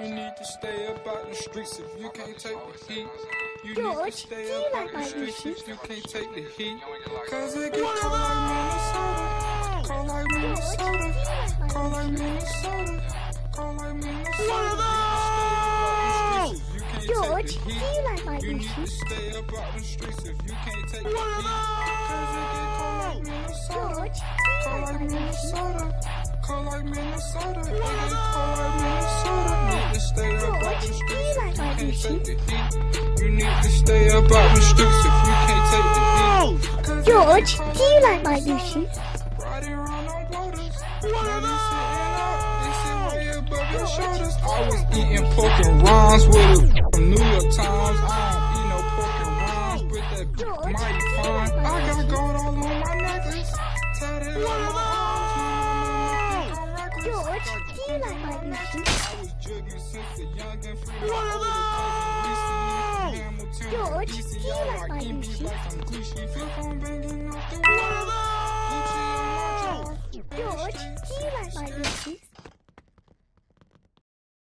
You need to stay up out the streets if you can't take the heat. You George, need to stay do you up like out my the streets shoes? if you can't take the heat. Cause it get cold like Minnesota. Cold like Minnesota. Cold like Minnesota. Cold like Minnesota. George, do you like my You need to shoes? stay up out the streets if you can't take the heat. Cause it get cold like Minnesota. George, do you like my shoes? Cold like Minnesota. It get cold like Minnesota. Need to stay up out the streets if you can't take the heat. You need to stay up out the streets if you can't take the heat. Cause George, do you like my new shoes? riding around on borders. Now they sitting up, they sit way above your shoulders. I was eating pork and rinds with it from New York Times. I don't eat no pork and rinds, but that bitch mighty fine. I got gold all on my necklace. Tatted on my arms, my mama think I'm reckless. George, do you like my new shoes? I was jugging since a youngin' free my older cousin Hamilton. George, do you like my new shoes? Like I'm Gucci, feel from banging off the wall. George, do you like my new shoes?